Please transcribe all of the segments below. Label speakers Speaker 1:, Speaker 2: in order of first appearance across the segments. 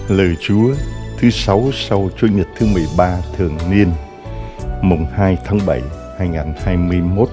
Speaker 1: Lời Chúa thứ 6 sau Chủ nhật thứ 13 thường niên, mùng 2 tháng 7, 2021.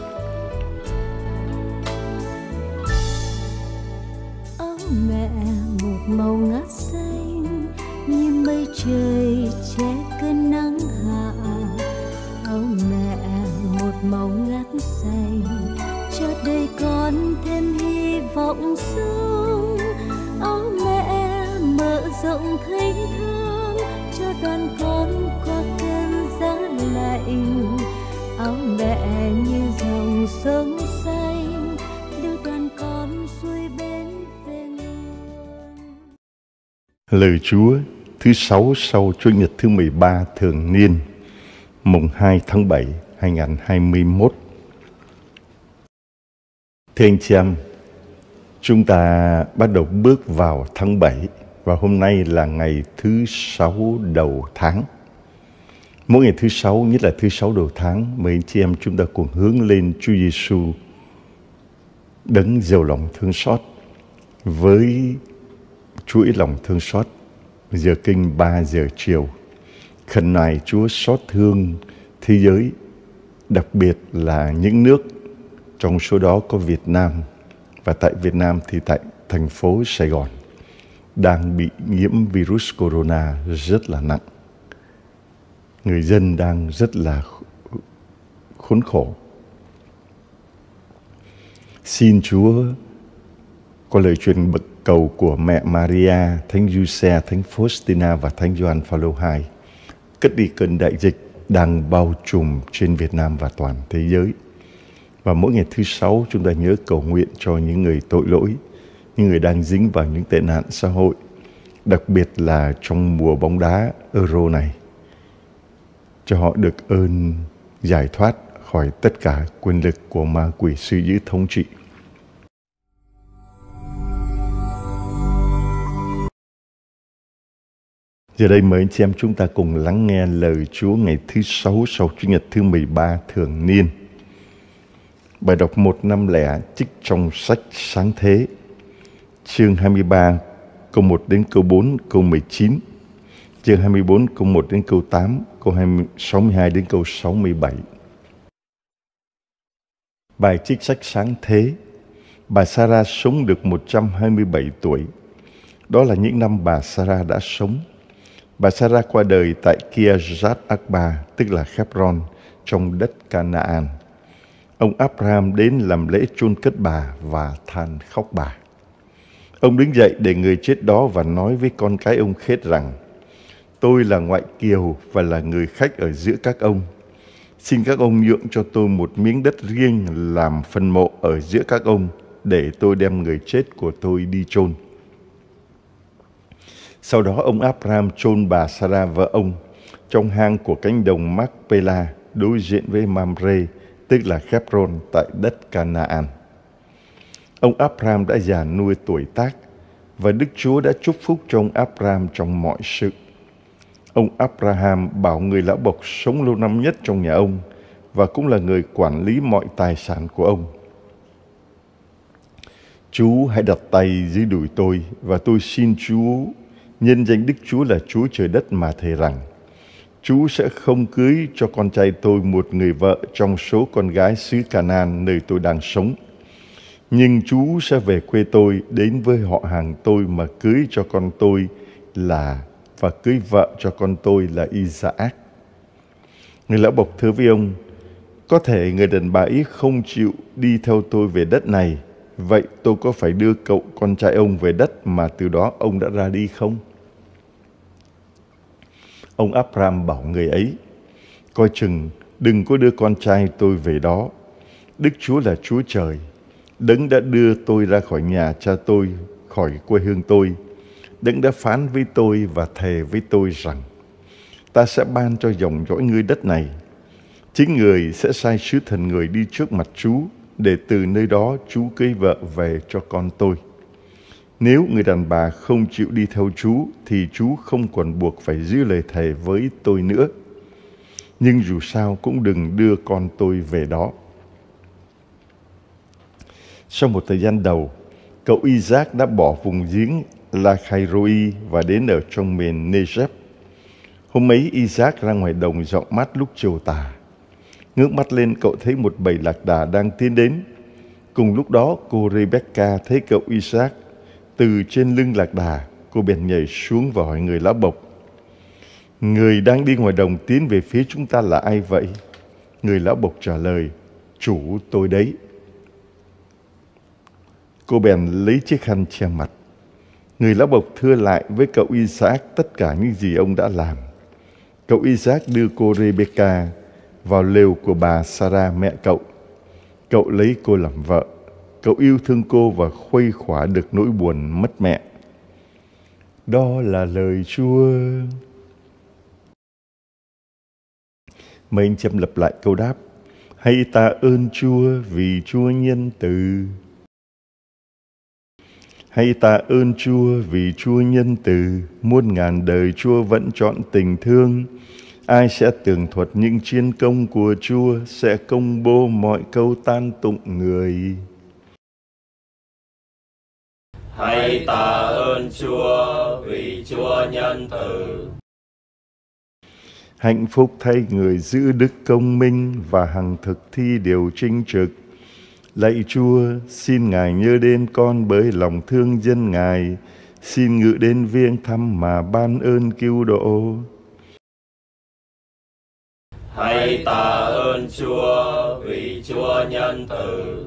Speaker 2: Áo mẹ một màu ngát xanh như mây trời che cơn nắng hạ. Áo mẹ một màu ngát xanh cho đời con thêm hy vọng sống. Áo mẹ mở rộng thênh thang cho đoàn con qua cơn giá lạnh. Áo mẹ như dòng sông xanh đưa đoàn con xuôi bên về nguồn.
Speaker 1: Lời Chúa thứ 6 sau Chủ nhật thứ 13 thường niên, mùng 2 tháng 7, 2021. Thưa anh chị em, chúng ta bắt đầu bước vào tháng 7 và hôm nay là ngày thứ 6 đầu tháng. Mỗi ngày thứ 6, nhất là thứ 6 đầu tháng, mời anh chị em chúng ta cùng hướng lên Chúa Giêsu đấng giàu lòng thương xót với chuỗi lòng thương xót giờ kinh 3 giờ chiều. Khẩn nài Chúa xót thương thế giới, đặc biệt là những nước, trong số đó có Việt Nam, và tại Việt Nam thì tại thành phố Sài Gòn đang bị nhiễm virus corona rất là nặng. Người dân đang rất là khốn khổ. Xin Chúa có lời truyền bậc cầu của mẹ Maria, Thánh Giuse, Thánh Faustina và Thánh Gioan Phaolô II cất đi cơn đại dịch đang bao trùm trên Việt Nam và toàn thế giới. Và mỗi ngày thứ 6 chúng ta nhớ cầu nguyện cho những người tội lỗi, những người đang dính vào những tệ nạn xã hội, đặc biệt là trong mùa bóng đá Euro này, cho họ được ơn giải thoát khỏi tất cả quyền lực của ma quỷ suy giữ thống trị. Giờ đây mời anh chị em chúng ta cùng lắng nghe lời Chúa ngày thứ 6 sau Chủ nhật thứ 13 thường niên. Bài đọc 150 trích trong sách Sáng Thế, chương 23, câu 1 đến câu 4, câu 19, chương 24, câu 1 đến câu 8, câu 62 đến câu 67. Bài trích sách Sáng Thế. Bà Sarah sống được 127 tuổi. Đó là những năm bà Sarah đã sống. Bà Sarah qua đời tại Kiryat Arba, tức là Hebron, trong đất Canaan. Ông Abraham đến làm lễ chôn cất bà và than khóc bà. Ông đứng dậy để người chết đó và nói với con cái ông Khét rằng: Tôi là ngoại kiều và là người khách ở giữa các ông. Xin các ông nhượng cho tôi một miếng đất riêng làm phân mộ ở giữa các ông, để tôi đem người chết của tôi đi chôn. Sau đó ông Abraham chôn bà Sarah vợ ông trong hang của cánh đồng Macpela đối diện với Mamre, tức là Hebron, tại đất Canaan. Ông Abraham đã già nuôi tuổi tác, và Đức Chúa đã chúc phúc cho ông Abraham trong mọi sự. Ông Abraham bảo người lão bộc sống lâu năm nhất trong nhà ông, và cũng là người quản lý mọi tài sản của ông: Chú hãy đặt tay dưới đùi tôi, và tôi xin Chúa nhân danh Đức Chúa là Chúa trời đất mà thề rằng: Chú sẽ không cưới cho con trai tôi một người vợ trong số con gái xứ Canaan nơi tôi đang sống. Nhưng chú sẽ về quê tôi, đến với họ hàng tôi mà cưới cho con tôi và cưới vợ cho con tôi là Isaac. Người lão bộc thưa với ông: Có thể người đàn bà ấy không chịu đi theo tôi về đất này, vậy tôi có phải đưa cậu con trai ông về đất mà từ đó ông đã ra đi không? Ông Abraham bảo người ấy: Coi chừng đừng có đưa con trai tôi về đó. Đức Chúa là Chúa Trời, đấng đã đưa tôi ra khỏi nhà cha tôi, khỏi quê hương tôi, đấng đã phán với tôi và thề với tôi rằng: Ta sẽ ban cho dòng dõi ngươi đất này. Chính người sẽ sai sứ thần người đi trước mặt chú, để từ nơi đó chú cưới vợ về cho con tôi. Nếu người đàn bà không chịu đi theo chú, thì chú không còn buộc phải giữ lời thề với tôi nữa. Nhưng dù sao cũng đừng đưa con tôi về đó. Sau một thời gian đầu, cậu Isaac đã bỏ vùng giếng La Khairoi và đến ở trong miền Negev. Hôm ấy Isaac ra ngoài đồng dọn mát lúc chiều tà. Ngước mắt lên, cậu thấy một bầy lạc đà đang tiến đến. Cùng lúc đó cô Rebecca thấy cậu Isaac từ trên lưng lạc đà. Cô bèn nhảy xuống và hỏi người lão bộc: người đang đi ngoài đồng tiến về phía chúng ta là ai vậy? Người lão bộc trả lời: chủ tôi đấy. Cô bèn lấy chiếc khăn che mặt. Người lão bộc thưa lại với cậu Isaac tất cả những gì ông đã làm. Cậu Isaac đưa cô Rebecca vào lều của bà Sarah mẹ cậu. Cậu lấy cô làm vợ. Cậu yêu thương cô và khuây khỏa được nỗi buồn mất mẹ. Đó là lời Chúa. Mấy anh châm lặp lại câu đáp: hãy tạ ơn Chúa vì Chúa nhân từ. Hãy tạ ơn Chúa vì Chúa nhân từ, muôn ngàn đời Chúa vẫn chọn tình thương. Ai sẽ tường thuật những chiến công của Chúa, sẽ công bố mọi câu tan tụng người.
Speaker 3: Hãy tạ ơn Chúa vì Chúa nhân từ.
Speaker 1: Hạnh phúc thay người giữ đức công minh và hằng thực thi điều chính trực. Lạy Chúa, xin Ngài nhớ đến con bởi lòng thương dân Ngài. Xin ngự đến viếng thăm mà ban ơn cứu độ.
Speaker 3: Hãy tạ ơn Chúa vì Chúa nhân từ.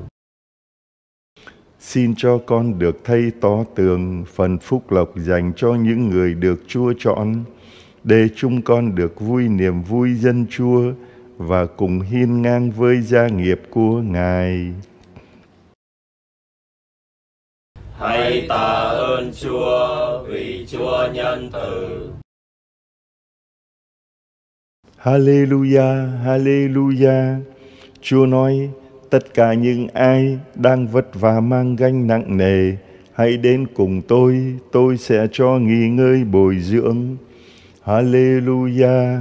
Speaker 1: Xin cho con được thay tỏ tường phần phúc lộc dành cho những người được Chúa chọn, để chúng con được vui niềm vui dân Chúa và cùng hiên ngang với gia nghiệp của Ngài.
Speaker 3: Hãy tạ ơn Chúa vì Chúa nhân từ.
Speaker 1: Hallelujah, Hallelujah. Chúa nói: tất cả những ai đang vất vả mang gánh nặng nề, hãy đến cùng tôi sẽ cho nghỉ ngơi bồi dưỡng. Hallelujah.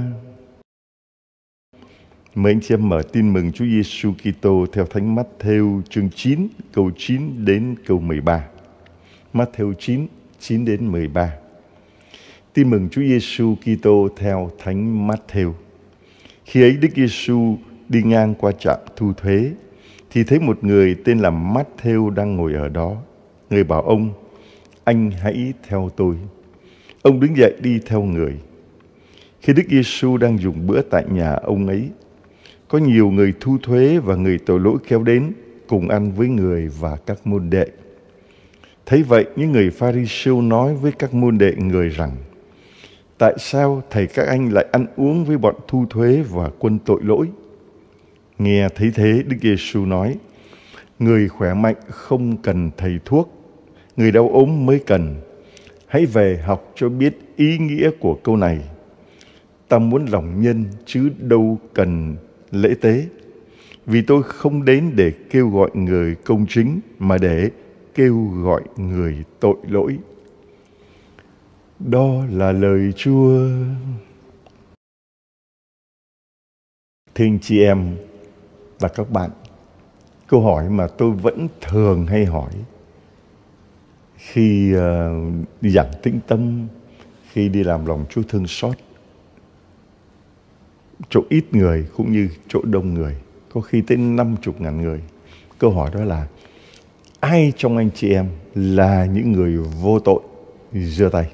Speaker 1: Mời anh chị em mở tin mừng Chúa Giêsu Kitô theo Thánh Mát-thêu chương 9, câu 9 đến câu 13. Mát-thêu 9, 9 đến 13. Tin mừng Chúa Giêsu Kitô theo Thánh Mát-thêu. Khi ấy Đức Giêsu đi ngang qua trạm thu thuế, thì thấy một người tên là Mát-thêu đang ngồi ở đó. Người bảo ông: anh hãy theo tôi. Ông đứng dậy đi theo người. Khi Đức Giêsu đang dùng bữa tại nhà ông ấy, có nhiều người thu thuế và người tội lỗi kéo đến cùng ăn với người và các môn đệ. Thấy vậy, những người Pha-ri-siêu nói với các môn đệ người rằng: tại sao thầy các anh lại ăn uống với bọn thu thuế và quân tội lỗi? Nghe thấy thế, Đức Giêsu nói: người khỏe mạnh không cần thầy thuốc, người đau ốm mới cần. Hãy về học cho biết ý nghĩa của câu này: ta muốn lòng nhân chứ đâu cần lễ tế. Vì tôi không đến để kêu gọi người công chính, mà để kêu gọi người tội lỗi. Đó là lời Chúa. Thưa anh chị em và các bạn, câu hỏi mà tôi vẫn thường hay hỏi khi đi giảng tĩnh tâm, khi đi làm lòng Chúa thương xót, chỗ ít người cũng như chỗ đông người, có khi tới 50.000 người. Câu hỏi đó là: ai trong anh chị em là những người vô tội? Giơ tay.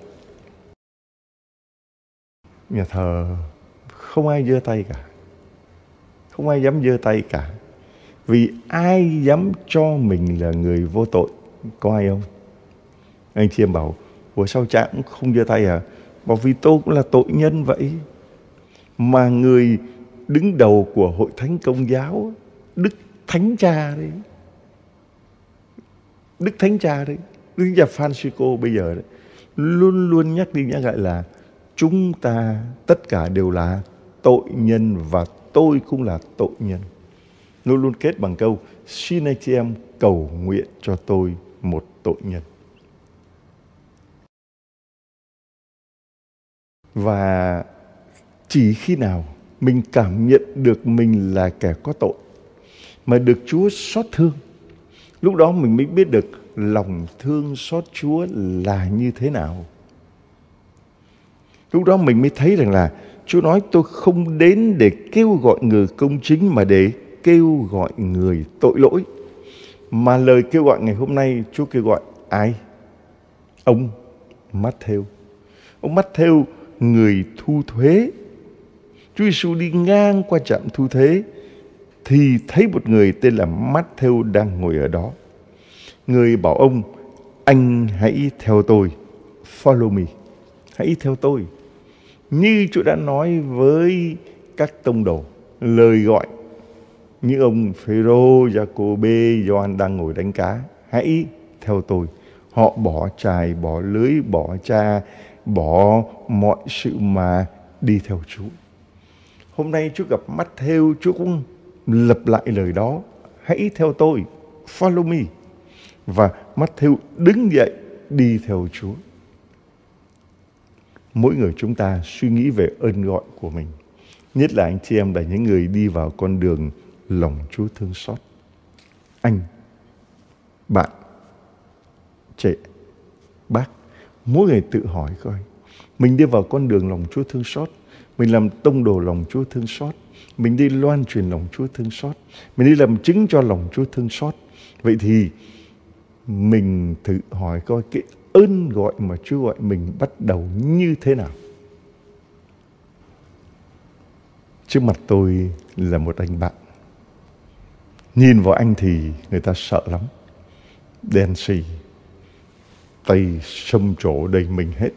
Speaker 1: Nhà thờ không ai giơ tay cả. Không ai dám giơ tay cả. Vì ai dám cho mình là người vô tội? Có ai không? Anh chị em bảo: ủa sao cha cũng không giơ tay à? Bảo vì tôi cũng là tội nhân vậy. Mà người đứng đầu của Hội Thánh Công giáo, Đức Thánh Cha đấy, Đức Thánh Cha đấy, Đức Cha Francisco bây giờ đấy, luôn luôn nhắc đi nhắc lại là chúng ta tất cả đều là tội nhân và tôi cũng là tội nhân. Luôn luôn kết bằng câu: xin anh chị em cầu nguyện cho tôi, một tội nhân. Và chỉ khi nào mình cảm nhận được mình là kẻ có tội, mà được Chúa xót thương, Lúc đó mình mới biết được lòng thương xót Chúa là như thế nào. Lúc đó mình mới thấy rằng là Chúa nói tôi không đến để kêu gọi người công chính mà để kêu gọi người tội lỗi. Mà lời kêu gọi ngày hôm nay Chúa kêu gọi ai? Ông Matthew. Ông Matthew, người thu thuế. Chúa Giêsu đi ngang qua trạm thu thuế thì thấy một người tên là Matthew đang ngồi ở đó. Người bảo ông, anh hãy theo tôi, follow me, hãy theo tôi. Như Chúa đã nói với các tông đồ, lời gọi như ông Phêrô, Giacôbê, Gioan đang ngồi đánh cá, hãy theo tôi. Họ bỏ chài, bỏ lưới, bỏ cha, bỏ mọi sự mà đi theo Chúa. Hôm nay Chúa gặp Matthew, Chúa cũng lặp lại lời đó, hãy theo tôi, follow me. Và Matthew đứng dậy đi theo Chúa. Mỗi người chúng ta suy nghĩ về ơn gọi của mình, nhất là anh chị em là những người đi vào con đường lòng Chúa thương xót. Anh, bạn, trẻ, bác, mỗi người tự hỏi coi, mình đi vào con đường lòng Chúa thương xót, mình làm tông đồ lòng Chúa thương xót, mình đi loan truyền lòng Chúa thương xót, mình đi làm chứng cho lòng Chúa thương xót. Vậy thì mình thử hỏi coi cái ơn gọi mà Chúa gọi mình bắt đầu như thế nào. Trước mặt tôi là một anh bạn. Nhìn vào anh thì người ta sợ lắm. Đen xì, tay xâm trổ đầy mình hết.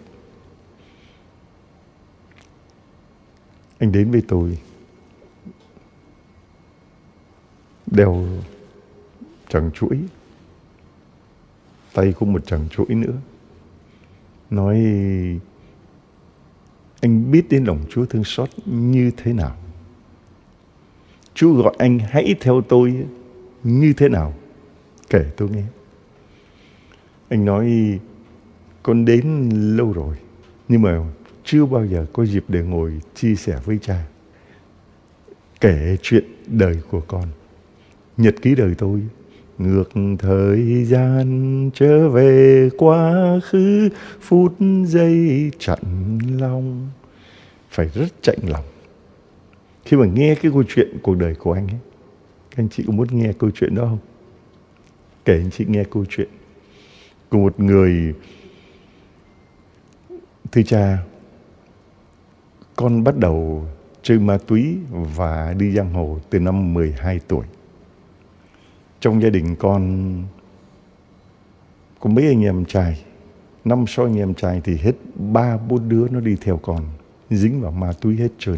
Speaker 1: Anh đến với tôi, đeo trằng chuỗi, tay cũng một trằng chuỗi nữa. Nói anh biết đến lòng Chúa thương xót như thế nào. Chúa gọi anh hãy theo tôi như thế nào, kể tôi nghe. Anh nói con đến lâu rồi, nhưng mà chưa bao giờ có dịp để ngồi chia sẻ với cha, kể chuyện đời của con. Nhật ký đời tôi, ngược thời gian trở về quá khứ, phút giây chặn lòng. Phải rất chạnh lòng khi mà nghe cái câu chuyện cuộc đời của anh ấy. Các anh chị có muốn nghe câu chuyện đó không? Kể anh chị nghe câu chuyện của một người. Thưa cha, con bắt đầu chơi ma túy và đi giang hồ từ năm 12 tuổi. Trong gia đình con có mấy anh em trai, 5-6 anh em trai thì hết 3-4 đứa nó đi theo con, dính vào ma túy hết trơn.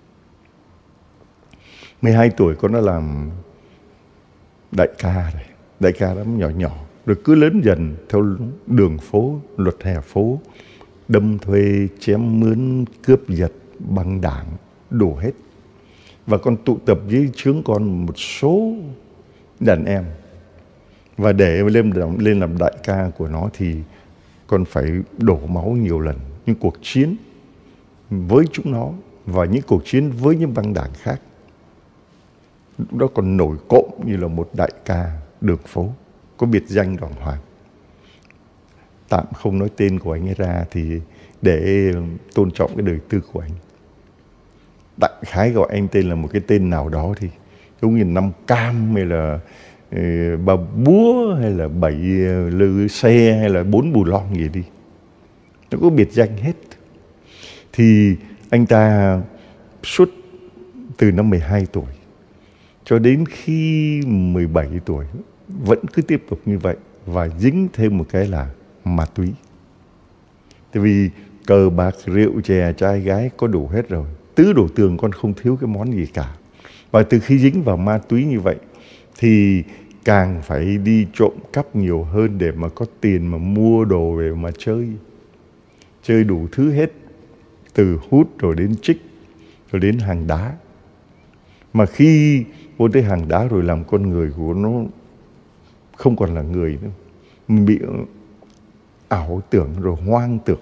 Speaker 1: 12 tuổi con đã làm đại ca rồi, đại ca lắm, nhỏ nhỏ. Rồi cứ lớn dần theo đường phố, luật hè phố, đâm thuê, chém mướn, cướp giật, băng đảng, đổ hết. Và con tụ tập với chướng con một số đàn em. Và để lên làm đại ca của nó thì con phải đổ máu nhiều lần. Những cuộc chiến với chúng nó và những cuộc chiến với những băng đảng khác. Lúc đó còn nổi cộm như là một đại ca đường phố, có biệt danh đàng hoàng. Tạm không nói tên của anh ấy ra thì để tôn trọng cái đời tư của anh. Đại khái gọi anh tên là một cái tên nào đó thì giống như 5 cam hay là 3 búa hay là 7 lư xe hay là 4 bù lon gì đi. Nó có biệt danh hết. Thì anh ta suốt từ năm 12 tuổi cho đến khi 17 tuổi vẫn cứ tiếp tục như vậy và dính thêm một cái là ma túy. Tại vì cờ bạc, rượu, chè, trai gái có đủ hết rồi. Tứ đổ tường con không thiếu cái món gì cả. Và từ khi dính vào ma túy như vậy thì càng phải đi trộm cắp nhiều hơn để mà có tiền mà mua đồ về mà chơi. Chơi đủ thứ hết. Từ hút rồi đến trích rồi đến hàng đá. Mà khi vô tới hàng đá rồi làm con người của nó không còn là người nữa. Mình bị ảo tưởng rồi hoang tưởng.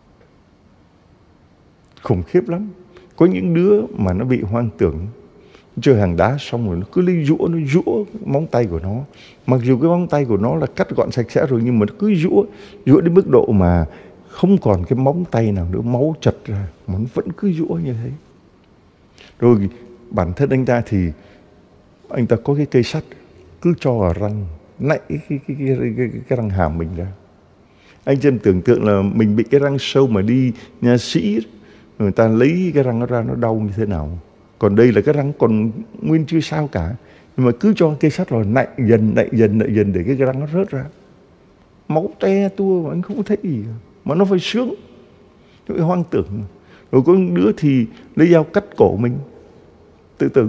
Speaker 1: Khủng khiếp lắm. Có những đứa mà nó bị hoang tưởng chơi hàng đá xong rồi nó cứ lấy rũa, nó rũa móng tay của nó. Mặc dù cái móng tay của nó là cắt gọn sạch sẽ rồi, nhưng mà nó cứ rũa đến mức độ mà không còn cái móng tay nào nữa, máu chật ra mà nó vẫn cứ rũa như thế. Rồi bản thân anh ta thì anh ta có cái cây sắt cứ cho vào răng, nạy cái răng hàm mình ra. Anh chân tưởng tượng là mình bị cái răng sâu mà đi nha sĩ, người ta lấy cái răng nó ra nó đau như thế nào. Còn đây là cái răng còn nguyên chưa sao cả, nhưng mà cứ cho cây sắt rồi nạy dần để cái răng nó rớt ra. Máu te tua mà anh không thấy gì mà nó phải sướng. Cái hoang tưởng. Rồi có đứa thì lấy dao cắt cổ mình tự tử.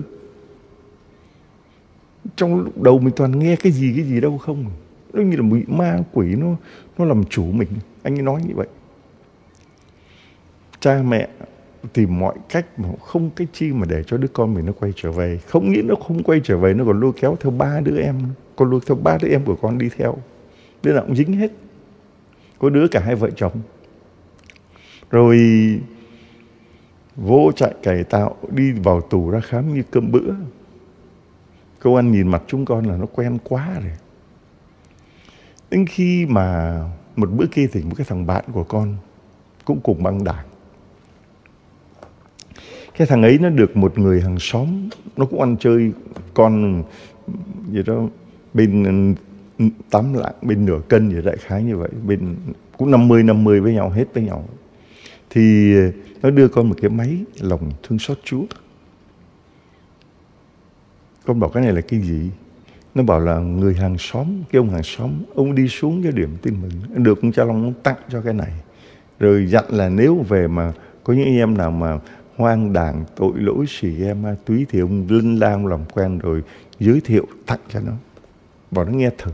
Speaker 1: Trong đầu mình toàn nghe cái gì đâu không. Nó như là bị ma quỷ nó làm chủ mình. Anh ấy nói như vậy. Cha mẹ tìm mọi cách mà không cách chi mà để cho đứa con mình nó quay trở về. Không nghĩ nó không quay trở về, nó còn lôi kéo theo 3 đứa em. Còn lôi theo 3 đứa em của con đi theo. Đứa nào cũng dính hết. Có đứa cả 2 vợ chồng. Rồi vô trại cải tạo, đi vào tù ra khám như cơm bữa. Công an nhìn mặt chúng con là nó quen quá rồi. Đến khi mà một bữa kia thì một cái thằng bạn của con cũng cùng băng đảng. Cái thằng ấy nó được một người hàng xóm, nó cũng ăn chơi con gì đó, bên 8 lạng, bên nửa cân gì đại khái như vậy, bên cũng 50-50 với nhau, hết với nhau. Thì nó đưa con một cái máy lòng thương xót Chúa. Con bảo cái này là cái gì? Nó bảo là người hàng xóm, cái ông hàng xóm, ông đi xuống cái điểm tin mừng, được ông cha Long ông tặng cho cái này. Rồi dặn là nếu về mà có những anh em nào mà hoang đảng, tội lỗi, xì ghe ma túy thì ông linh lang làm quen rồi giới thiệu tặng cho nó. Bảo nó nghe thử.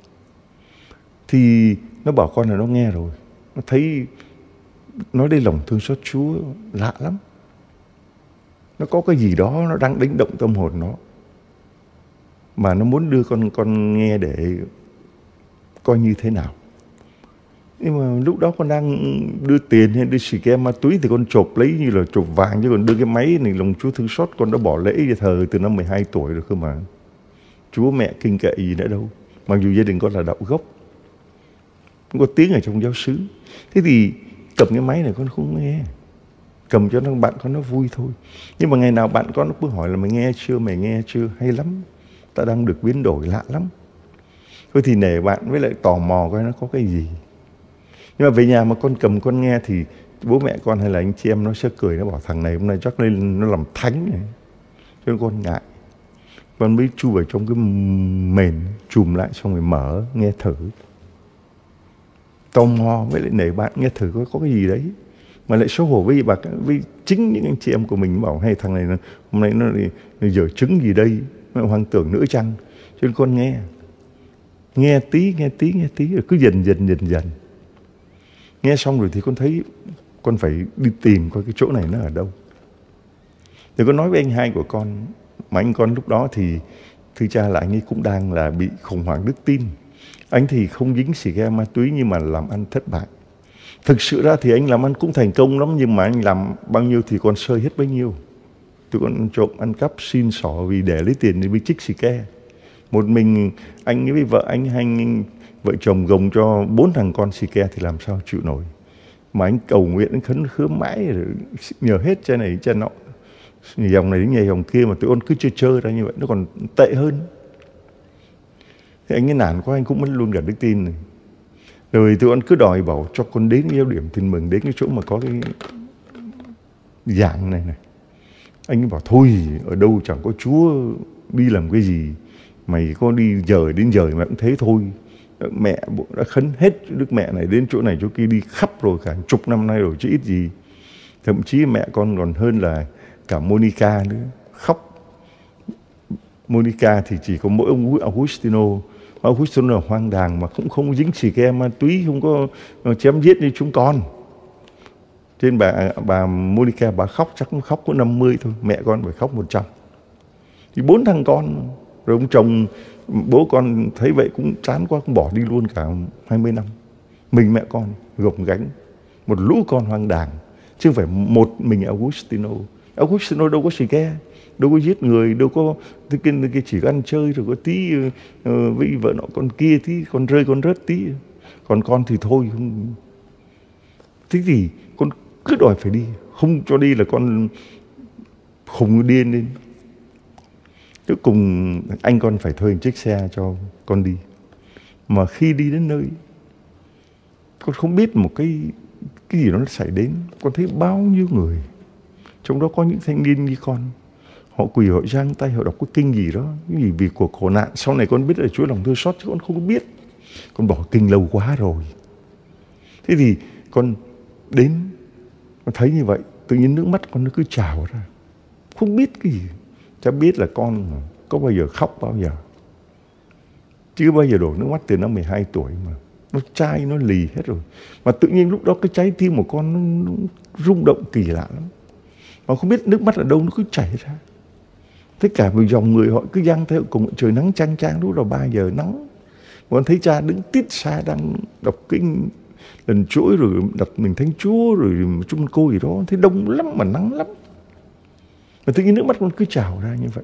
Speaker 1: Thì nó bảo con là nó nghe rồi. Nó thấy nói đến lòng thương xót Chúa lạ lắm. Nó có cái gì đó nó đang đánh động tâm hồn nó. Mà nó muốn đưa con nghe để coi như thế nào. Nhưng mà lúc đó con đang đưa tiền hay đưa xì ke ma túy thì con chộp lấy như là chộp vàng. Chứ còn đưa cái máy này lòng Chúa thương xót con đã bỏ lễ cho thờ từ năm 12 tuổi rồi cơ mà. Chúa mẹ kinh kệ gì nữa đâu. Mặc dù gia đình con là đạo gốc, không có tiếng ở trong giáo xứ. Thế thì cầm cái máy này con không nghe. Cầm cho bạn con nó vui thôi. Nhưng mà ngày nào bạn con nó cứ hỏi là mày nghe chưa, hay lắm. Ta đang được biến đổi lạ lắm. Thôi thì nể bạn với lại tò mò coi nó có cái gì. Nhưng mà về nhà mà con cầm con nghe thì bố mẹ con hay là anh chị em nó sẽ cười, nó bảo thằng này hôm nay chắc lên nó làm thánh này. Cho nên con ngại. Con mới chui vào trong cái mền, chùm lại xong rồi mở, nghe thử. Tò mò với lại nể bạn nghe thử có cái gì đấy. Mà lại xấu hổ với chính những anh chị em của mình bảo hay thằng này hôm nay nó dở trứng gì đây, nó hoang tưởng nữa chăng. Cho nên con nghe tí rồi cứ dần. Nghe xong rồi thì con thấy con phải đi tìm coi cái chỗ này nó ở đâu. Thì con nói với anh hai của con, mà anh con lúc đó thì thưa cha là anh ấy cũng đang là bị khủng hoảng đức tin. Anh thì không dính xì ke ma túy nhưng mà làm ăn thất bại. Thực sự ra thì anh làm ăn cũng thành công lắm, nhưng mà anh làm bao nhiêu thì còn sơi hết bấy nhiêu. Tụi con trộm, ăn cắp, xin xỏ vì để lấy tiền để bị trích xì ke. Một mình anh với vợ anh vợ chồng gồng cho 4 thằng con xì ke thì làm sao chịu nổi. Mà anh cầu nguyện, anh khấn khứa mãi rồi nhờ hết trên này trên nọ. Nhờ dòng này đến nhờ dòng kia mà tụi con cứ chơi ra như vậy, nó còn tệ hơn. Thế anh ấy nản quá, anh cũng mất luôn cả đức tin này. Rồi tụi con cứ đòi bảo cho con đến cái điểm tin mừng, đến cái chỗ mà có cái giảng này. Anh ấy bảo thôi, ở đâu chẳng có Chúa, đi làm cái gì. Mày có đi giờ đến giờ mẹ cũng thế thôi. Mẹ đã khấn hết đức mẹ này đến chỗ này chỗ kia, đi khắp rồi cả chục năm nay rồi chứ ít gì. Thậm chí mẹ con còn hơn là cả Monica nữa, khóc. Monica thì chỉ có mỗi ông Augustino. Augustino là hoang đàng mà cũng không dính xì ke ma túy, không có chém giết như chúng con. Trên bà Monica bà khóc chắc cũng khóc có 50 thôi, mẹ con phải khóc 100. Thì 4 thằng con, rồi ông chồng bố con thấy vậy cũng chán quá, cũng bỏ đi luôn cả 20 năm. Mình mẹ con gồng gánh một lũ con hoang đàng, chứ không phải một mình Augustino. Augustino đâu có xì ke, đâu có giết người, đâu có cái chỉ có ăn chơi rồi có tí với vợ nọ con kia tí, con rơi con rớt tí, còn con thì thôi không. Thế thì con cứ đòi phải đi, không cho đi là con khùng điên lên. Cuối cùng anh con phải thuê một chiếc xe cho con đi. Mà khi đi đến nơi, con không biết một cái gì đó nó xảy đến. Con thấy bao nhiêu người, trong đó có những thanh niên như con, họ quỳ, họ giang tay, họ đọc cái kinh gì đó, cái gì vì cuộc khổ nạn. Sau này con biết là Chúa lòng thương xót, chứ con không có biết. Con bỏ kinh lâu quá rồi. Thế thì con đến, con thấy như vậy, tự nhiên nước mắt con nó cứ trào ra. Không biết cái gì. Chả biết là con có bao giờ khóc bao giờ. Chứ bao giờ đổ nước mắt từ năm 12 tuổi mà. Nó chai, nó lì hết rồi. Mà tự nhiên lúc đó cái trái tim của con nó rung động kỳ lạ lắm. Mà không biết nước mắt ở đâu nó cứ chảy ra. Tất cả một dòng người họ cứ giăng theo cùng trời nắng chang chang, lúc đầu 3 giờ nắng. Con thấy cha đứng tít xa đang đọc kinh lần chuỗi rồi đặt mình Thánh Chúa rồi chung cô gì đó. Thấy đông lắm mà nắng lắm. Mà tự nhiên nước mắt con cứ trào ra như vậy.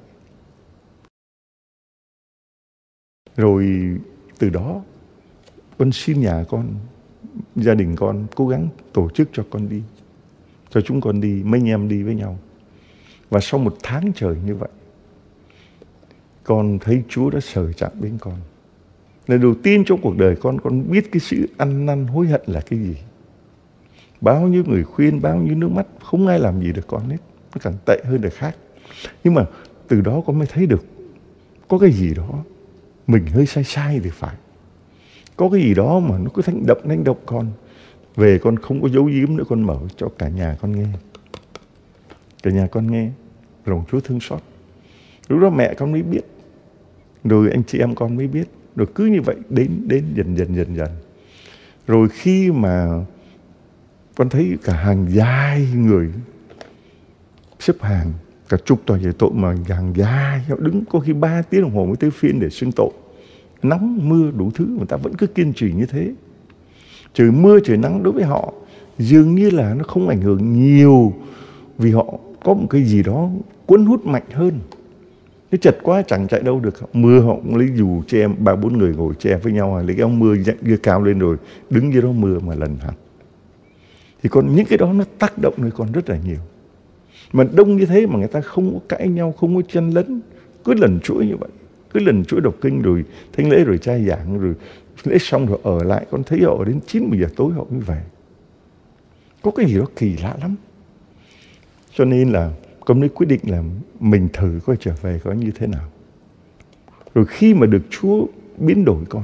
Speaker 1: Rồi từ đó con xin nhà con, gia đình con cố gắng tổ chức cho con đi, cho chúng con đi, mấy anh em đi với nhau. Và sau 1 tháng trời như vậy, con thấy Chúa đã sờ chạm đến con. Lần đầu tiên trong cuộc đời con biết cái sự ăn năn hối hận là cái gì. Bao nhiêu người khuyên, bao nhiêu nước mắt, không ai làm gì được con hết. Nó càng tệ hơn được khác. Nhưng mà từ đó con mới thấy được có cái gì đó mình hơi sai thì phải. Có cái gì đó mà nó cứ đánh động con. Về con không có giấu giếm nữa, con mở cho cả nhà con nghe. Cả nhà con nghe, lòng Chúa thương xót. Lúc đó mẹ con mới biết, rồi anh chị em con mới biết. Rồi cứ như vậy đến dần. Rồi khi mà con thấy cả hàng dài người xếp hàng, cả chục tòa giải tội mà hàng dài, họ đứng có khi 3 tiếng đồng hồ mới tới phiên để xưng tội. Nắng, mưa, đủ thứ, người ta vẫn cứ kiên trì như thế. Trời mưa, trời nắng đối với họ dường như là nó không ảnh hưởng nhiều, vì họ có một cái gì đó cuốn hút mạnh hơn. Nó chật quá chẳng chạy đâu được. Mưa họ cũng lấy dù che, 3-4 người ngồi che với nhau, lấy cái ống mưa dặn cao lên rồi đứng dưới đó mưa mà lần hạt. Thì còn những cái đó nó tác động nơi con rất là nhiều. Mà đông như thế mà người ta không có cãi nhau, không có chen lấn, cứ lần chuỗi như vậy. Cứ lần chuỗi đọc kinh rồi thánh lễ rồi trai giảng rồi lễ xong rồi ở lại. Con thấy họ đến 9-10 giờ tối họ mới về. Có cái gì đó kỳ lạ lắm. Cho nên là con mới quyết định là mình thử coi trở về có như thế nào. Rồi khi mà được Chúa biến đổi con,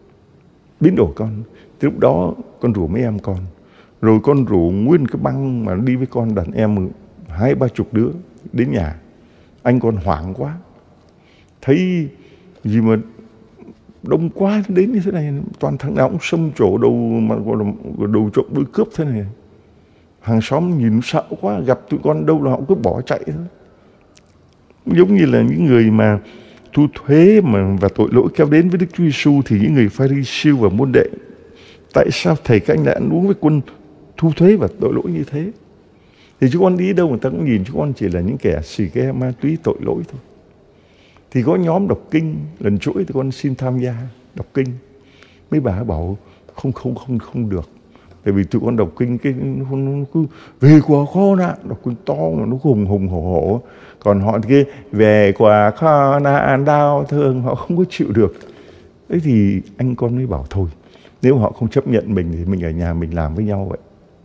Speaker 1: thì lúc đó con rủ mấy em con. Rồi con rủ nguyên cái băng mà đi với con đàn em 20-30 đứa đến nhà. Anh con hoảng quá. Thấy gì mà đông quá đến như thế này, toàn thằng nào cũng xông trổ đầu mà gọi là đầu trộm đuôi cướp thế này. Hàng xóm nhìn sợ quá, gặp tụi con đâu là họ cứ bỏ chạy thôi. Giống như là những người mà thu thuế và tội lỗi kéo đến với Đức Chúa Giêsu, thì những người Pha-ri-siêu và môn đệ, tại sao thầy các anh lại ăn uống với quân thu thuế và tội lỗi như thế? Thì chúng con đi đâu người ta cũng nhìn chúng con chỉ là những kẻ xì ke ma túy tội lỗi thôi. Thì có nhóm đọc kinh lần chuỗi thì con xin tham gia đọc kinh. Mấy bà bảo không được. Tại vì tụi con đọc kinh nó cứ về quả kho nạn, đọc kinh to mà nó hùng hổ. Còn họ kia về quả kho nạn đau thương, họ không có chịu được. Thế thì anh con mới bảo thôi, nếu họ không chấp nhận mình thì mình ở nhà mình làm với nhau vậy.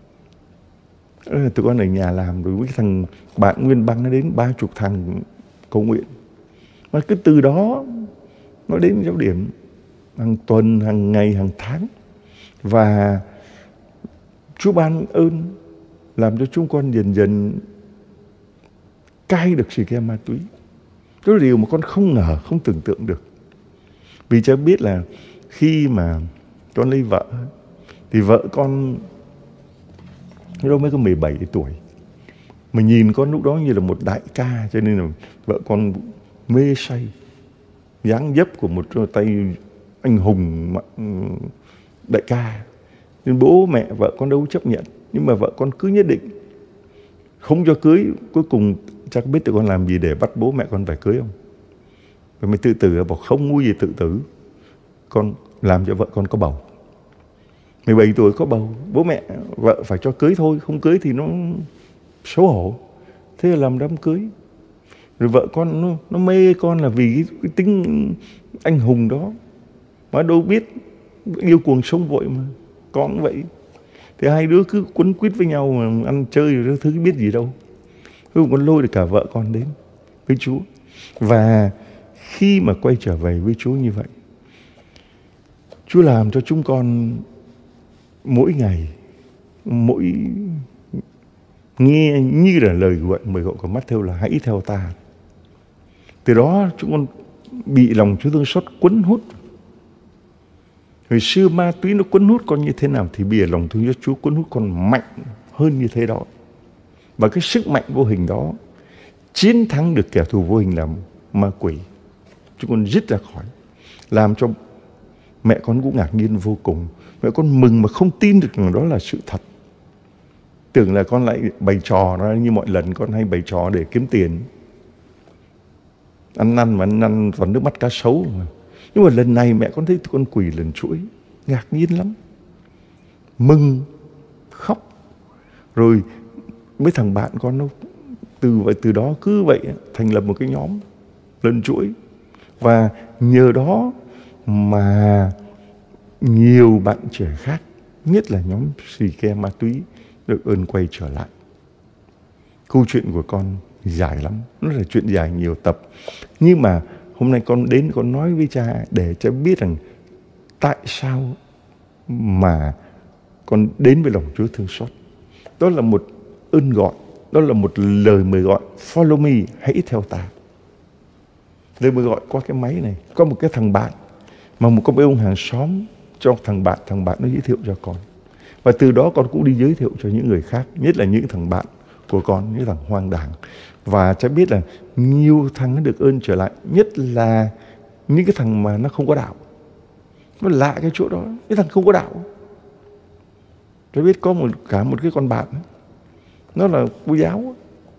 Speaker 1: Tụi con ở nhà làm, rồi với thằng bạn Nguyên Băng nó đến 30 thằng cầu nguyện. Mà cứ từ đó nó đến giáo điểm hàng tuần, hàng ngày, hàng tháng. Và Chúa ban ơn làm cho chúng con dần cai được xì ke ma túy. Đó là điều mà con không ngờ, không tưởng tượng được. Vì cha biết là khi mà con lấy vợ thì vợ con lúc đó mới có 17 tuổi. Mà nhìn con lúc đó như là một đại ca, cho nên là vợ con mê say dáng dấp của một tay anh hùng đại ca. Nên bố mẹ vợ con đâu chấp nhận, nhưng mà vợ con cứ nhất định không cho cưới. Cuối cùng chắc biết tụi con làm gì để bắt bố mẹ con phải cưới không? Rồi mày tự tử, bảo không ngu gì tự tử. Con làm cho vợ con có bầu. 17 tuổi có bầu, bố mẹ vợ phải cho cưới thôi, không cưới thì nó xấu hổ. Thế là làm đám cưới. Rồi vợ con nó mê con là vì cái tính anh hùng đó. Mà đâu biết yêu cuồng sống vội mà. Con cũng vậy. Thì hai đứa cứ quấn quýt với nhau mà ăn chơi rồi thứ biết gì đâu. Cuối cùng con lôi được cả vợ con đến với Chúa. Và khi mà quay trở về với Chúa như vậy, Chúa làm cho chúng con mỗi ngày, mỗi nghe như là lời mời gọi của Mát-thêu là hãy theo ta. Từ đó chúng con bị lòng Chúa thương xót quấn hút. Hồi xưa ma túy nó quấn hút con như thế nào thì bây giờ lòng thương Chúa quấn hút con mạnh hơn như thế đó. Và cái sức mạnh vô hình đó chiến thắng được kẻ thù vô hình là ma quỷ. Chúng con dứt ra khỏi, làm cho mẹ con cũng ngạc nhiên vô cùng. Mẹ con mừng mà không tin được rằng đó là sự thật. Tưởng là con lại bày trò nó như mọi lần con hay bày trò để kiếm tiền. Ăn năn mà ăn toàn nước mắt cá sấu mà. Nhưng mà lần này mẹ con thấy con quỳ lần chuỗi, ngạc nhiên lắm. Mừng, khóc. Rồi mấy thằng bạn con nó từ đó cứ vậy thành lập một cái nhóm lần chuỗi. Và nhờ đó mà nhiều bạn trẻ khác, nhất là nhóm xì ke ma túy, được ơn quay trở lại. Câu chuyện của con dài lắm, nó là chuyện dài nhiều tập. Nhưng mà hôm nay con đến con nói với cha để cha biết rằng tại sao mà con đến với lòng Chúa thương xót. Đó là một ơn gọi, đó là một lời mời gọi. Follow me, hãy theo ta. Lời mời gọi qua cái máy này. Có một cái thằng bạn mà một ông hàng xóm cho thằng bạn nó giới thiệu cho con. Và từ đó con cũng đi giới thiệu cho những người khác, nhất là những thằng bạn của con, những thằng hoang đảng. Và cha biết là nhiều thằng nó được ơn trở lại, nhất là những cái thằng mà nó không có đạo. Nó lạ cái chỗ đó, cái thằng không có đạo. Cha biết có cả một cái con bạn, nó là cô giáo,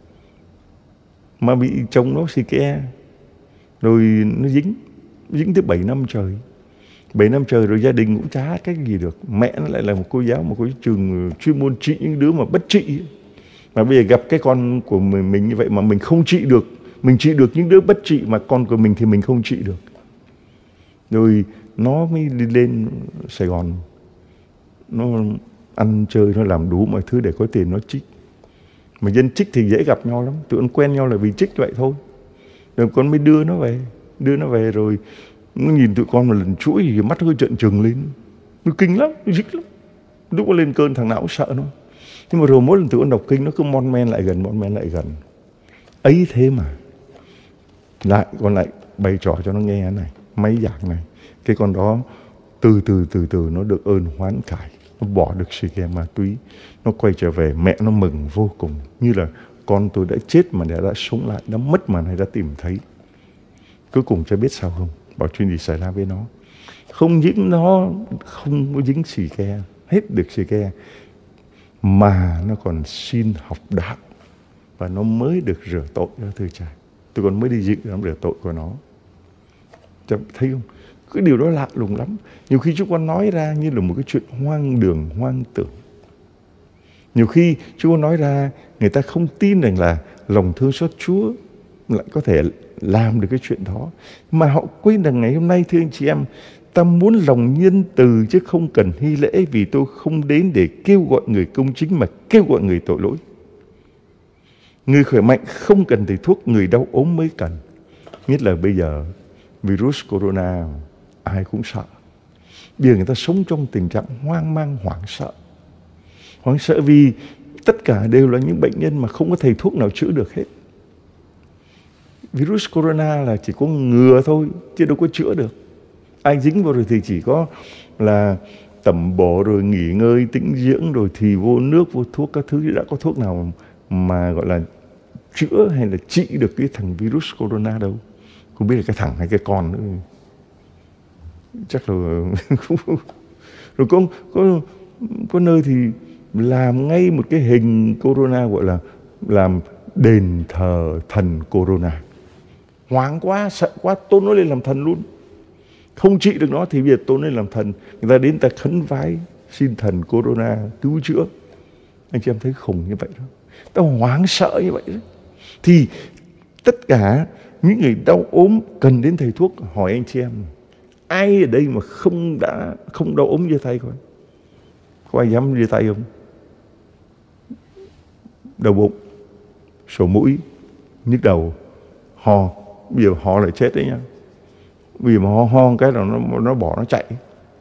Speaker 1: mà bị chồng nó xì ke, rồi nó dính tới 7 năm trời. 7 năm trời rồi gia đình cũng chả cách gì được. Mẹ nó lại là một cô giáo, một cái trường chuyên môn trị những đứa mà bất trị. Mà bây giờ gặp cái con của mình như vậy mà mình không trị được. Mình trị được những đứa bất trị mà con của mình thì mình không trị được. Rồi nó mới đi lên Sài Gòn. Nó ăn chơi, nó làm đủ mọi thứ để có tiền nó trích. Mà dân trích thì dễ gặp nhau lắm. Tụi con quen nhau là vì trích vậy thôi. Rồi con mới đưa nó về rồi nó nhìn tụi con một lần chuỗi thì mắt hơi trợn trừng lên. Nó kinh lắm, nó dích lắm. Lúc nó lên cơn thằng nào cũng sợ nó. Nhưng mà rồi mỗi lần tụi con đọc kinh nó cứ mon men lại gần. Ấy thế mà con lại bày trò cho nó nghe cái này, máy giảng này. Cái con đó từ từ nó được ơn hoán cải. Nó bỏ được xì ke ma túy. Nó quay trở về, mẹ nó mừng vô cùng. Như là con tôi đã chết mà đã sống lại, đã mất mà này đã tìm thấy. Cuối cùng cha biết sao không? Bảo chuyện gì xảy ra với nó. Không những nó không có dính xì ke, hết được xì ke, mà nó còn xin học đạo. Và nó mới được rửa tội đó thưa cha. Tôi còn mới đi dự nó rửa tội của nó. Cha thấy không? Cái điều đó lạ lùng lắm. Nhiều khi chúng con nói ra như là một cái chuyện hoang đường, hoang tưởng. Nhiều khi Chúa nói ra, người ta không tin rằng là lòng thương xót Chúa lại có thể làm được cái chuyện đó. Mà họ quên rằng ngày hôm nay thưa anh chị em, ta muốn lòng nhân từ chứ không cần hy lễ, vì tôi không đến để kêu gọi người công chính mà kêu gọi người tội lỗi. Người khỏe mạnh không cần thầy thuốc, người đau ốm mới cần. Nhất là bây giờ virus corona ai cũng sợ. Bây giờ người ta sống trong tình trạng hoang mang, hoảng sợ. Hoảng sợ vì tất cả đều là những bệnh nhân mà không có thầy thuốc nào chữa được hết. Virus corona là chỉ có ngừa thôi, chứ đâu có chữa được. Ai dính vào rồi thì chỉ có là tẩm bổ rồi nghỉ ngơi, tĩnh dưỡng rồi thì vô nước, vô thuốc các thứ. Đã có thuốc nào mà gọi là chữa hay là trị được cái thằng virus corona đâu. Không biết là cái thằng hay cái con nữa. Chắc là rồi có nơi thì làm ngay một cái hình corona gọi là làm đền thờ thần Corona. Hoảng quá, sợ quá, tôn nó lên làm thần luôn. Không trị được nó thì bây giờ tôn lên làm thần. Người ta đến ta khấn vái xin thần Corona cứu chữa. Anh chị em thấy khủng như vậy đó. Ta hoảng sợ như vậy đó. Thì tất cả những người đau ốm cần đến thầy thuốc. Hỏi anh chị em, ai ở đây mà không đau ốm giơ tay coi. Có ai dám giơ tay không? Đau bụng, sổ mũi, nhức đầu, ho. Bây giờ ho lại chết đấy nha. Vì mà ho cái là nó bỏ nó chạy.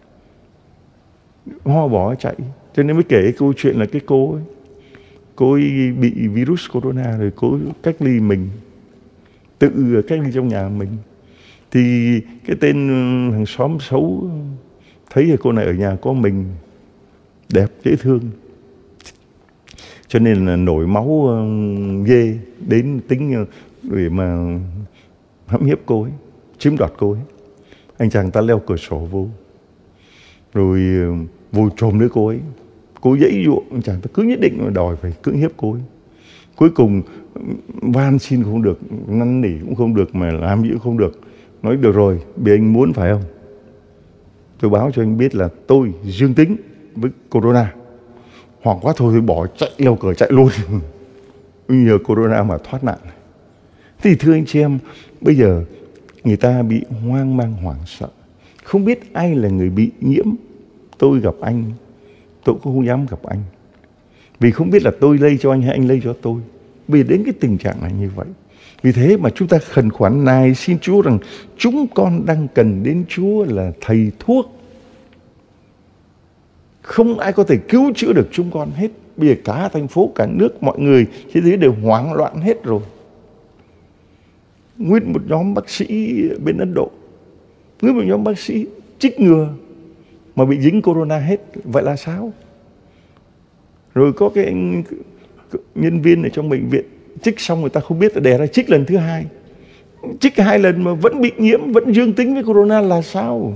Speaker 1: Ho bỏ nó chạy. Cho nên mới kể cái câu chuyện là cái cô ấy bị virus corona rồi cô ấy cách ly mình, tự cách ly trong nhà mình. Thì cái tên hàng xóm xấu thấy là cô này ở nhà có mình, đẹp dễ thương, cho nên là nổi máu ghê đến tính để mà hãm hiếp cô ấy, chiếm đoạt cô ấy. Anh chàng ta leo cửa sổ vô, rồi vô trồm lấy cô ấy. Cô dãy dụa, anh chàng ta cứ nhất định mà đòi phải cưỡng hiếp cô ấy. Cuối cùng van xin không được, năn nỉ cũng không được, mà làm gì cũng không được. Nói được rồi, vì anh muốn phải không? Tôi báo cho anh biết là tôi dương tính với corona. Hoảng quá thôi bỏ chạy, leo cửa chạy luôn. Nhờ corona mà thoát nạn. Thì thưa anh chị em, bây giờ người ta bị hoang mang hoảng sợ, không biết ai là người bị nhiễm. Tôi gặp anh, tôi cũng không dám gặp anh, vì không biết là tôi lây cho anh hay anh lây cho tôi. Vì đến cái tình trạng này như vậy. Vì thế mà chúng ta khẩn khoản nài xin Chúa rằng chúng con đang cần đến Chúa là thầy thuốc. Không ai có thể cứu chữa được chúng con hết. Bây giờ cả thành phố, cả nước, mọi người thế giới đều hoảng loạn hết rồi. Nguyên một nhóm bác sĩ bên Ấn Độ, nguyên một nhóm bác sĩ chích ngừa mà bị dính corona hết. Vậy là sao? Rồi có cái anh nhân viên ở trong bệnh viện chích xong người ta không biết là đẻ ra chích lần thứ hai. Chích 2 lần mà vẫn bị nhiễm, vẫn dương tính với corona là sao?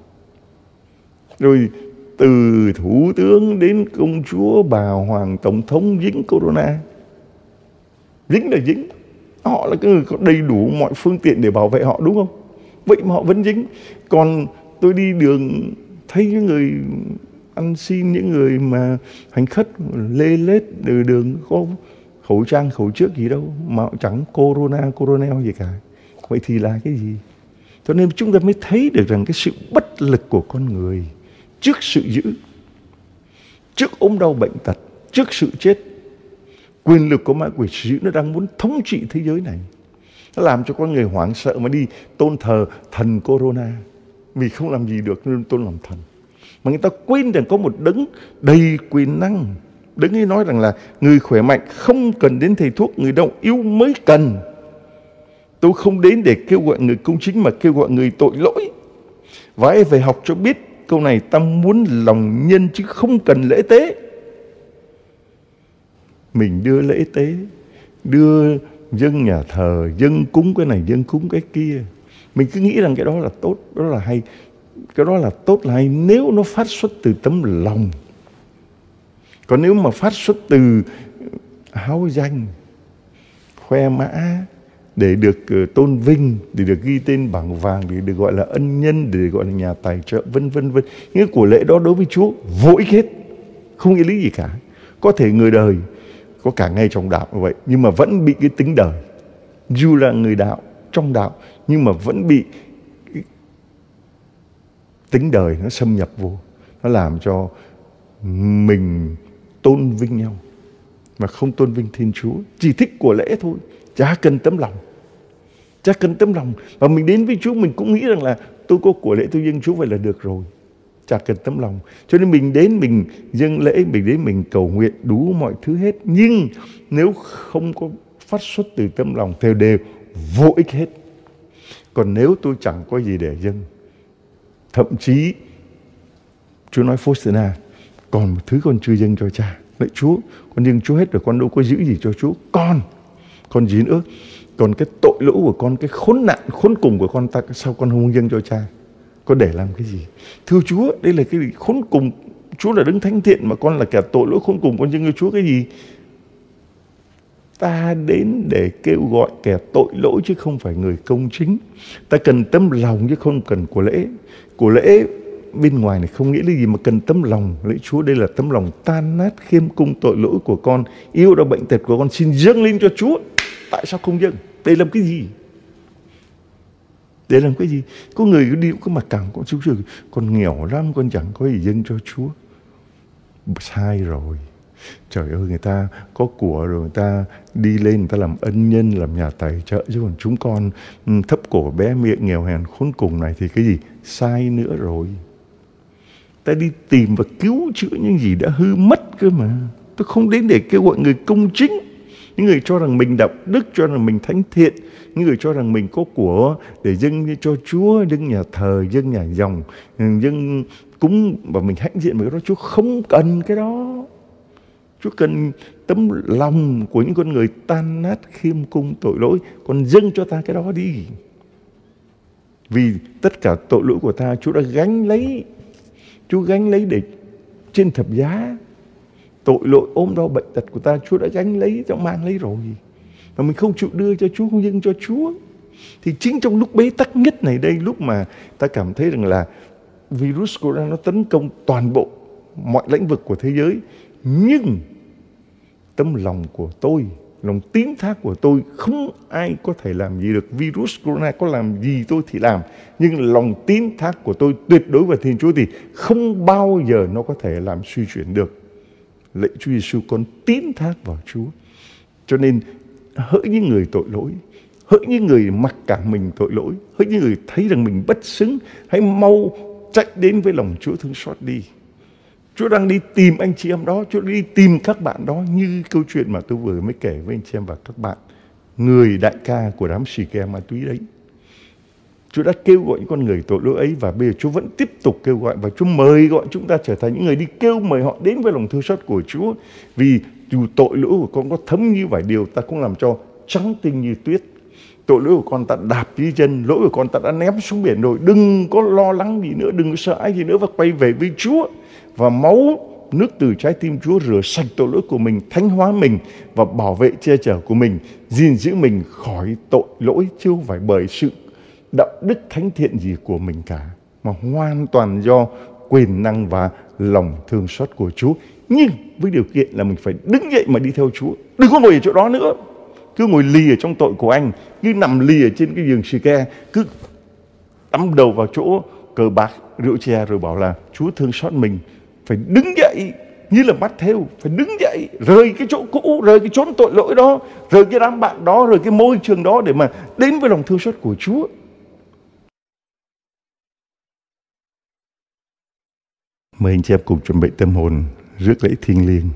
Speaker 1: Rồi từ thủ tướng đến công chúa, bà hoàng, tổng thống dính corona. Dính là dính. Họ là cái người có đầy đủ mọi phương tiện để bảo vệ họ, đúng không? Vậy mà họ vẫn dính. Còn tôi đi đường thấy những người ăn xin, những người mà hành khất lê lết từ đường có khẩu trang, khẩu trước gì đâu, mà chẳng corona gì cả. Vậy thì là cái gì? Cho nên chúng ta mới thấy được rằng cái sự bất lực của con người trước sự dữ, trước ốm đau bệnh tật, trước sự chết. Quyền lực của ma quỷ sự dữ nó đang muốn thống trị thế giới này. Nó làm cho con người hoảng sợ mà đi tôn thờ thần corona. Vì không làm gì được nên tôn làm thần. Mà người ta quên rằng có một đấng đầy quyền năng. Đấng ấy nói rằng là người khỏe mạnh không cần đến thầy thuốc, người đau yếu mới cần. Tôi không đến để kêu gọi người công chính mà kêu gọi người tội lỗi. Và ai phải học cho biết câu này, ta muốn lòng nhân chứ không cần lễ tế. Mình đưa lễ tế, đưa dâng nhà thờ, dâng cúng cái này, dâng cúng cái kia. Mình cứ nghĩ rằng cái đó là tốt, đó là hay. Cái đó là tốt là hay nếu nó phát xuất từ tấm lòng. Còn nếu mà phát xuất từ háo danh, khoe mã, để được tôn vinh, để được ghi tên bảng vàng, để được gọi là ân nhân, để được gọi là nhà tài trợ, vân vân vân. Những của lễ đó đối với Chúa vô ích hết, không nghĩa lý gì cả. Có thể người đời có cả ngay trong đạo như vậy, nhưng mà vẫn bị cái tính đời. Dù là người đạo, trong đạo, nhưng mà vẫn bị cái tính đời nó xâm nhập vô. Nó làm cho mình tôn vinh nhau mà không tôn vinh Thiên Chúa. Chỉ thích của lễ thôi, chả cần tấm lòng. Chả cần tấm lòng. Và mình đến với Chúa mình cũng nghĩ rằng là tôi có của lễ tôi dâng Chúa vậy là được rồi. Chả cần tấm lòng. Cho nên mình đến mình dâng lễ, mình đến mình cầu nguyện đủ mọi thứ hết. Nhưng nếu không có phát xuất từ tấm lòng thì đều vô ích hết. Còn nếu tôi chẳng có gì để dâng, thậm chí Chúa nói Faustina, còn một thứ con chưa dâng cho cha. Lạy Chúa, con dâng Chúa hết rồi, con đâu có giữ gì cho Chúa. Con dín ước. Còn cái tội lỗi của con, cái khốn nạn, khốn cùng của con, sao con không dâng cho cha? Con để làm cái gì? Thưa Chúa, đây là cái khốn cùng. Chúa là đấng thánh thiện mà con là kẻ tội lỗi khốn cùng, con dâng cho Chúa cái gì? Ta đến để kêu gọi kẻ tội lỗi chứ không phải người công chính. Ta cần tấm lòng chứ không cần của lễ. Của lễ bên ngoài này không nghĩa là gì mà cần tấm lòng. Lễ Chúa đây là tấm lòng tan nát khiêm cung tội lỗi của con, yêu đau bệnh tật của con, xin dâng lên cho Chúa. Tại sao không dâng? Đây làm cái gì? Để làm cái gì? Có người cứ đi có mặc cảm, con nghèo lắm, con chẳng có gì dâng cho Chúa. Sai rồi. Trời ơi, người ta có của rồi người ta đi lên, người ta làm ân nhân, làm nhà tài trợ, chứ còn chúng con thấp cổ bé miệng nghèo hèn khốn cùng này thì cái gì? Sai nữa rồi. Ta đi tìm và cứu chữa những gì đã hư mất cơ mà. Tôi không đến để kêu gọi người công chính, những người cho rằng mình đạo đức, cho rằng mình thánh thiện, những người cho rằng mình có của để dâng cho Chúa, dâng nhà thờ, dâng nhà dòng, dâng cúng và mình hãnh diện với cái đó. Chúa không cần cái đó. Chúa cần tấm lòng của những con người tan nát khiêm cung tội lỗi. Còn dâng cho ta cái đó đi. Vì tất cả tội lỗi của ta Chúa đã gánh lấy. Chúa gánh lấy để trên thập giá. Tội lỗi ốm đau bệnh tật của ta Chúa đã gánh lấy, đã mang lấy rồi. Mà mình không chịu đưa cho Chúa, không dâng cho Chúa. Thì chính trong lúc bế tắc nhất này đây, lúc mà ta cảm thấy rằng là virus corona nó tấn công toàn bộ mọi lĩnh vực của thế giới, nhưng tấm lòng của tôi, lòng tín thác của tôi, không ai có thể làm gì được. Virus corona có làm gì tôi thì làm, nhưng lòng tín thác của tôi tuyệt đối vào Thiên Chúa thì không bao giờ nó có thể làm suy chuyển được. Lạy Chúa Giêsu, con tín thác vào Chúa. Cho nên hỡi những người tội lỗi, hỡi những người mặc cảm mình tội lỗi, hỡi những người thấy rằng mình bất xứng, hãy mau chạy đến với lòng Chúa thương xót đi. Chúa đang đi tìm anh chị em đó, Chúa đi tìm các bạn đó, như câu chuyện mà tôi vừa mới kể với anh chị em và các bạn. Người đại ca của đám xì ke ma túy đấy. Chúa đã kêu gọi những con người tội lỗi ấy, và bây giờ Chúa vẫn tiếp tục kêu gọi, và Chúa mời gọi chúng ta trở thành những người đi kêu mời họ đến với lòng thương xót của Chúa. Vì dù tội lỗi của con có thấm như vải điều, ta cũng làm cho trắng tinh như tuyết. Tội lỗi của con ta đạp dưới chân, lỗi của con ta đã ném xuống biển rồi. Đừng có lo lắng gì nữa, đừng có sợ ai gì nữa, và quay về với Chúa. Và máu nước từ trái tim Chúa rửa sạch tội lỗi của mình, thánh hóa mình và bảo vệ che chở của mình, gìn giữ mình khỏi tội lỗi, chứ không phải bởi sự đạo đức thánh thiện gì của mình cả, mà hoàn toàn do quyền năng và lòng thương xót của Chúa. Nhưng với điều kiện là mình phải đứng dậy mà đi theo Chúa. Đừng có ngồi ở chỗ đó nữa, cứ ngồi lì ở trong tội của anh, cứ nằm lì ở trên cái giường xì ke, cứ đắm đầu vào chỗ cờ bạc rượu chè rồi bảo là Chúa thương xót mình. Phải đứng dậy như là bắt theo, phải đứng dậy, rời cái chỗ cũ, rời cái chốn tội lỗi đó, rời cái đám bạn đó, rời cái môi trường đó để mà đến với lòng thương xót của Chúa. Mời anh chị em cùng chuẩn bị tâm hồn rước lễ thiêng liêng.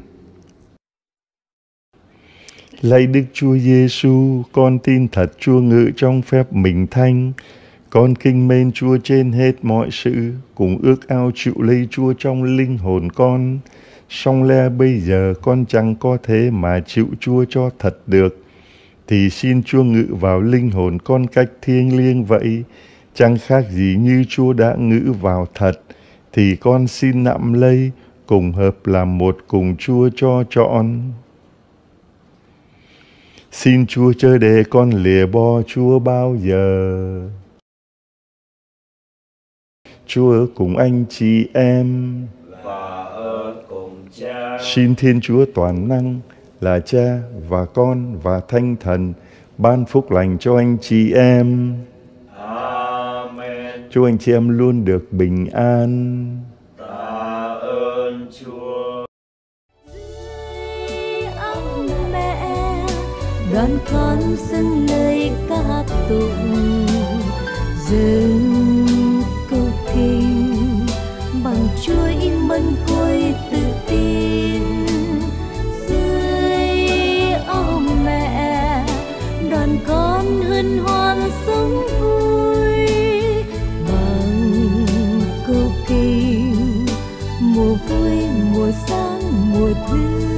Speaker 1: Lạy Đức Chúa Giêsu, con tin thật Chúa ngự trong phép mình thánh. Con kính mến Chúa trên hết mọi sự, cùng ước ao chịu lấy Chúa trong linh hồn con. Song lẽ bây giờ con chẳng có thế mà chịu Chúa cho thật được, thì xin Chúa ngự vào linh hồn con cách thiêng liêng vậy. Chẳng khác gì như Chúa đã ngự vào thật, thì con xin nắm lấy, cùng hợp làm một cùng Chúa cho trọn. Xin Chúa chớ để con lìa bỏ Chúa bao giờ. Chúa ở cùng anh chị em
Speaker 3: và ở cùng Cha.
Speaker 1: Xin Thiên Chúa toàn năng là Cha và Con và Thánh Thần ban phúc lành cho anh chị em.
Speaker 3: Amen.
Speaker 1: Chúc anh chị em luôn được bình an.
Speaker 3: Tạ ơn Chúa.
Speaker 2: Dưới ấm mẹ, đoàn con dâng lời ca tụng, dâng câu kinh bằng chuỗi mân côi tự tin. Dưới ôm mẹ, đoàn con hân hoan sống vui bằng câu kinh mùa vui, mùa sáng, mùa thương.